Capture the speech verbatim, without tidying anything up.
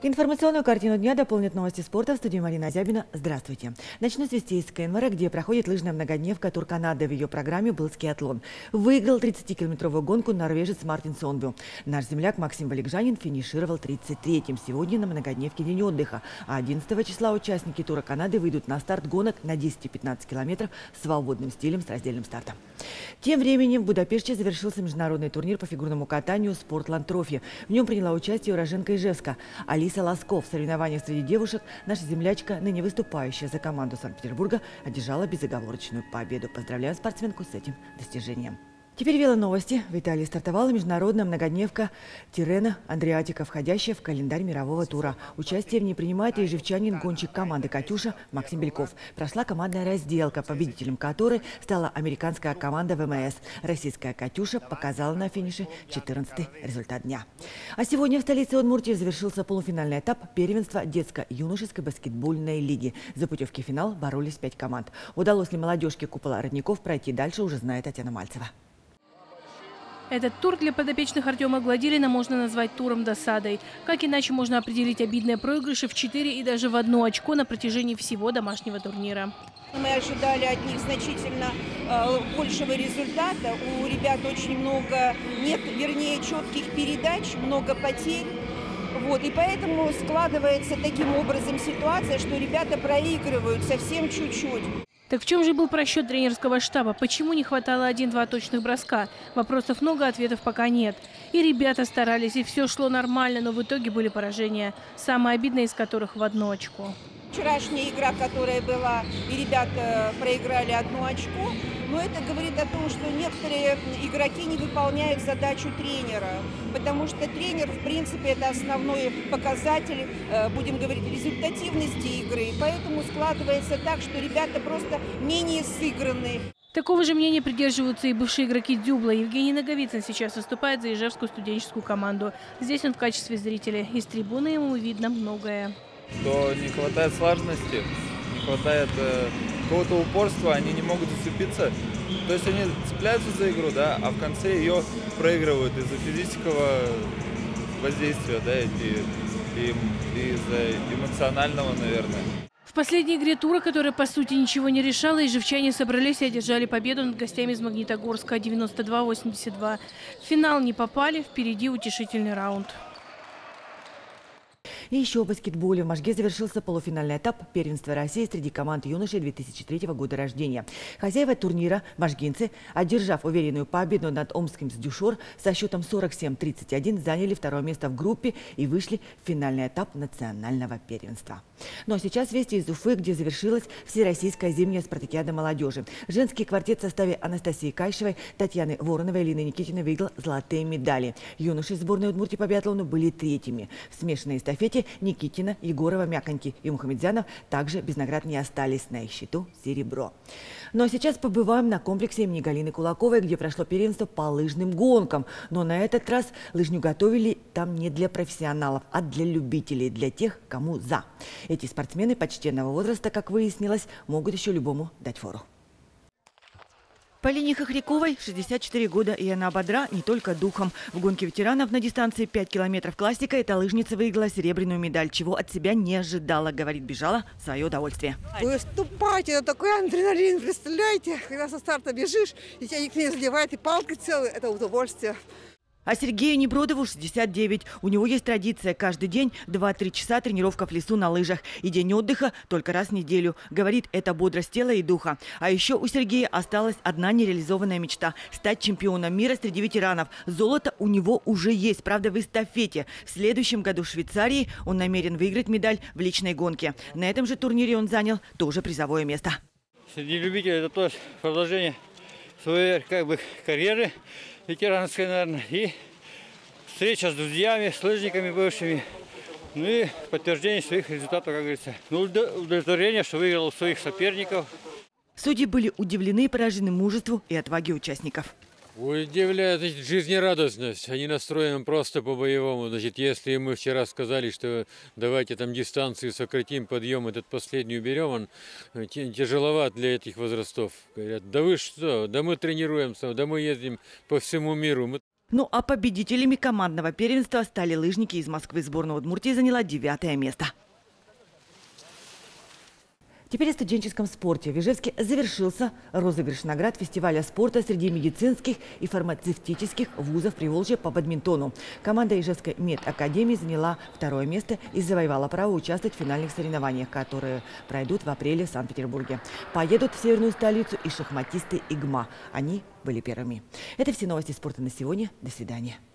Информационную картину дня дополнит новости спорта в студии Марина Азябина. Здравствуйте. Начну с вестей из КНВР, где проходит лыжная многодневка Тур Канады. В ее программе был скиатлон. Выиграл тридцатикилометровую гонку норвежец Мартин Сонбю. Наш земляк Максим Валикжанин финишировал тридцать третьим. Сегодня на многодневке день отдыха. А одиннадцатого числа участники Тура Канады выйдут на старт гонок на десять и пятнадцать километров свободным стилем с раздельным стартом. Тем временем в Будапеште завершился международный турнир по фигурному катанию «Спортланд Трофи». В нем приняла участие уроженка Ижевска Алиса Лосков. В соревнованиях среди девушек наша землячка, ныне выступающая за команду Санкт-Петербурга, одержала безоговорочную победу. Поздравляю спортсменку с этим достижением. Теперь велоновости. В Италии стартовала международная многодневка Тиррено Адриатика, входящая в календарь мирового тура. Участие в ней принимает и ижевчанин, гонщик команды «Катюша» Максим Бельков. Прошла командная разделка, победителем которой стала американская команда ВМС. Российская «Катюша» показала на финише четырнадцатый результат дня. А сегодня в столице Удмуртии завершился полуфинальный этап первенства детско-юношеской баскетбольной лиги. За путевки в финал боролись пять команд. Удалось ли молодежке купола родников пройти дальше, уже знает Татьяна Мальцева. Этот тур для подопечных Артема Гладилина можно назвать туром досадой. Как иначе можно определить обидные проигрыши в четыре и даже в одно очко на протяжении всего домашнего турнира? Мы ожидали от них значительно э, большего результата. У ребят очень много, нет, вернее, четких передач, много потерь. Вот, и поэтому складывается таким образом ситуация, что ребята проигрывают совсем чуть-чуть. Так в чем же был просчет тренерского штаба? Почему не хватало один-два точных броска? Вопросов много, ответов пока нет. И ребята старались, и все шло нормально, но в итоге были поражения. Самое обидное из которых в одно очко. Вчерашняя игра, которая была, и ребята проиграли одно очко, но это говорит о том, что некоторые игроки не выполняют задачу тренера, потому что тренер, в принципе, это основной показатель, будем говорить, результативности игры. Поэтому складывается так, что ребята просто менее сыгранные. Такого же мнения придерживаются и бывшие игроки Дюбла. Евгений Наговицын сейчас выступает за ижевскую студенческую команду. Здесь он в качестве зрителя. Из трибуны ему видно многое. Что не хватает слаженности, не хватает э, какого-то упорства, они не могут зацепиться. То есть они цепляются за игру, да, а в конце ее проигрывают из-за физического воздействия, да, и, и, и из-за эмоционального, наверное. В последней игре тура, которая по сути ничего не решала, ижевчане собрались и одержали победу над гостями из Магнитогорска девяносто два восемьдесят два. В финал не попали, впереди утешительный раунд. И еще в баскетболе в Можге завершился полуфинальный этап первенства России среди команд юношей две тысячи третьего года рождения. Хозяева турнира, можгинцы, одержав уверенную победу над омским «Сдюшор» со счетом сорок семь тридцать один, заняли второе место в группе и вышли в финальный этап национального первенства. Ну а сейчас вести из Уфы, где завершилась всероссийская зимняя спартакиада молодежи. Женский квартет в составе Анастасии Кайшевой, Татьяны Вороновой и Лины Никитиной выиграл золотые медали. Юноши сборной Удмуртии по биатлону были третьими. В смешанной эстафете Никитина, Егорова, Мяконьки и Мухамедзянов также без наград не остались, на их счету серебро. Ну а сейчас побываем на комплексе имени Галины Кулаковой, где прошло первенство по лыжным гонкам. Но на этот раз лыжню готовили там не для профессионалов, а для любителей, для тех, кому за. Эти спортсмены почтенного возраста, как выяснилось, могут еще любому дать фору. Полине Хохряковой шестьдесят четыре года, и она бодра не только духом. В гонке ветеранов на дистанции пять километров классика эта лыжница выиграла серебряную медаль, чего от себя не ожидала. Говорит, бежала в свое удовольствие. Выступайте, это такой адреналин, представляете? Когда со старта бежишь, и тебя никто не заливает, и палкой целая, это удовольствие. А Сергею Небродову шестьдесят девять. У него есть традиция каждый день два-три часа тренировка в лесу на лыжах. И день отдыха только раз в неделю. Говорит, это бодрость тела и духа. А еще у Сергея осталась одна нереализованная мечта – стать чемпионом мира среди ветеранов. Золото у него уже есть, правда, в эстафете. В следующем году в Швейцарии он намерен выиграть медаль в личной гонке. На этом же турнире он занял тоже призовое место. Среди любителей это тоже продолжение своей как бы карьеры ветеранской, наверное, и встреча с друзьями, с лыжниками бывшими, ну и подтверждение своих результатов, как говорится. Ну, удовлетворение, что выиграл у своих соперников. Судьи были удивлены и поражены мужеству и отваге участников. Удивляет жизнерадостность. Они настроены просто по-боевому. Значит, если мы вчера сказали, что давайте там дистанцию сократим, подъем этот последний уберем, он тяжеловат для этих возрастов. Говорят, да вы что, да мы тренируемся, да мы ездим по всему миру. Ну а победителями командного первенства стали лыжники из Москвы. Сборная Удмуртии заняла девятое место. Теперь о студенческом спорте. В Ижевске завершился розыгрыш наград фестиваля спорта среди медицинских и фармацевтических вузов Приволжья по бадминтону. Команда Ижевской медакадемии заняла второе место и завоевала право участвовать в финальных соревнованиях, которые пройдут в апреле в Санкт-Петербурге. Поедут в северную столицу и шахматисты ИГМА. Они были первыми. Это все новости спорта на сегодня. До свидания.